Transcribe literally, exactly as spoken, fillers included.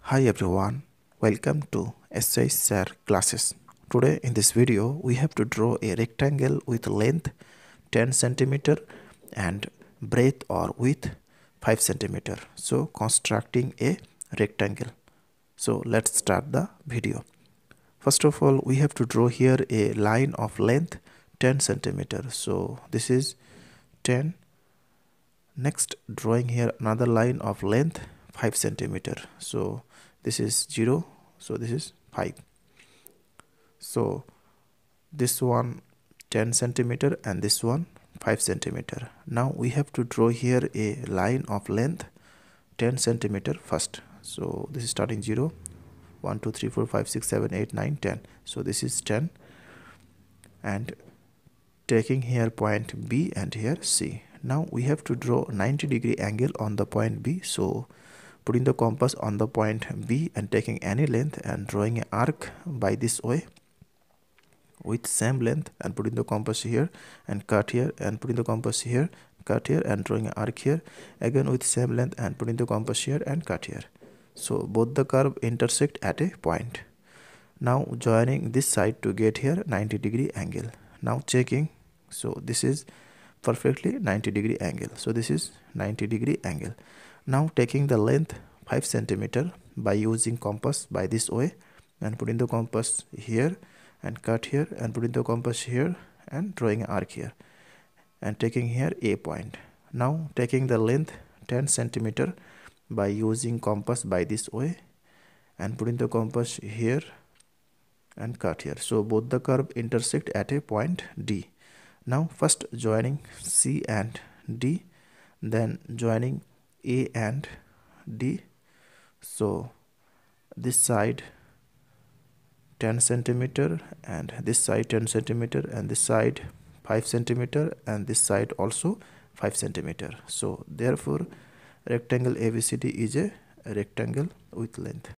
Hi everyone, welcome to S I S A R classes. Today in this video we have to draw a rectangle with length ten centimeter and breadth or width five centimeter. So constructing a rectangle. So let's start the video. First of all, we have to draw here a line of length ten centimeter. So this is ten. Next, drawing here another line of length five centimeter. So this is zero, so this is five. So this one ten centimeter and this one five centimeter. Now we have to draw here a line of length ten centimeter first. So this is starting zero, one, two, three, four, five, six, seven, eight, nine, ten. So this is ten, and taking here point B and here C. Now we have to draw ninety degree angle on the point B. So putting the compass on the point B and taking any length and drawing an arc by this way with same length and putting the compass here and cut here and putting the compass here, cut here and drawing an arc here again with same length and putting the compass here and cut here. So both the curve intersect at a point. Now joining this side to get here ninety degree angle. Now checking, so this is perfectly ninety degree angle. So this is ninety degree angle. Now taking the length five centimeter by using compass by this way and putting the compass here and cut here and putting the compass here and drawing an arc here and taking here a point. Now taking the length ten centimeter by using compass by this way and putting the compass here and cut here. So both the curve intersect at a point D. Now first joining C and D, then joining A and D. So this side ten centimeter and this side ten centimeter and this side five centimeter and this side also five centimeter. So therefore rectangle A B C D is a rectangle with length